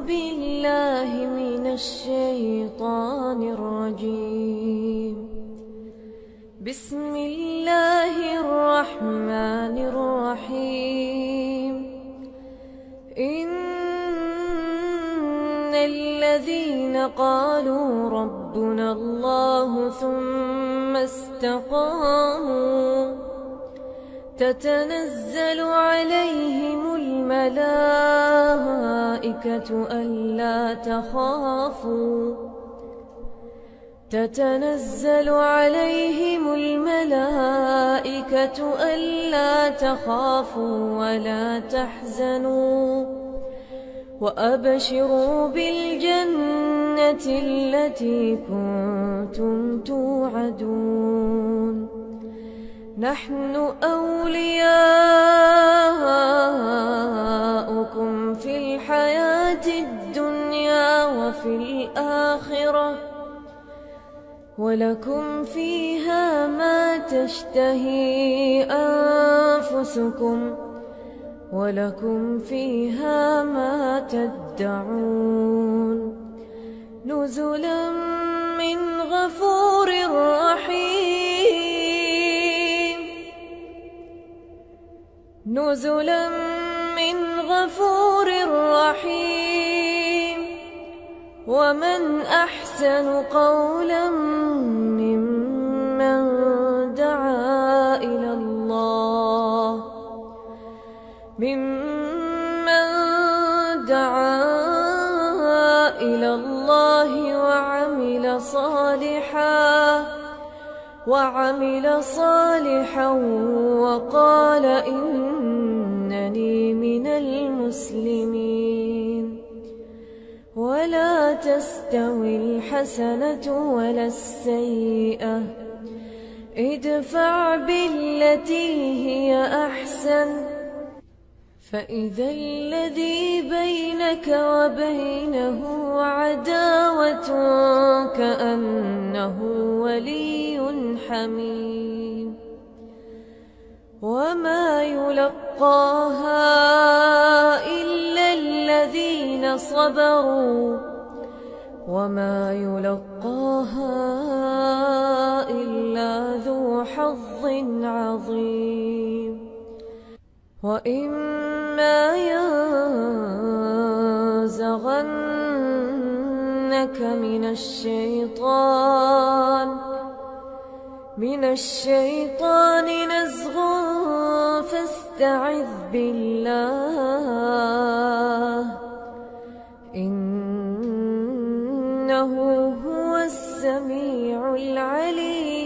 بالله من الشيطان الرجيم. بسم الله الرحمن الرحيم. إن الذين قالوا ربنا الله ثم استقاموا تتنزل عليهم الملائكة ألا تخافوا ولا تحزنوا وأبشروا بالجنة التي كنتم توعدون. نحن أولياؤكم في الحياة الدنيا وفي الآخرة ولكم فيها ما تشتهي أنفسكم ولكم فيها ما تدعون. نزلا من غفور رحيم. نزلا من غفور رحيم. ومن أحسن قولا ممن دعا إلى الله وعمل صالحا وقال إنني من المسلمين. ولا تستوي الحسنة ولا السيئة، ادفع بالتي هي أحسن فإذا الذي بينك وبينه عداوة كأنه ولي حميم. وما يلقاها إلا الذين صبروا وما يلقاها إلا ذو حظ عظيم. وإما ينزغنك من الشيطان نزغ فاستعذ بالله إنه هو السميع العليم.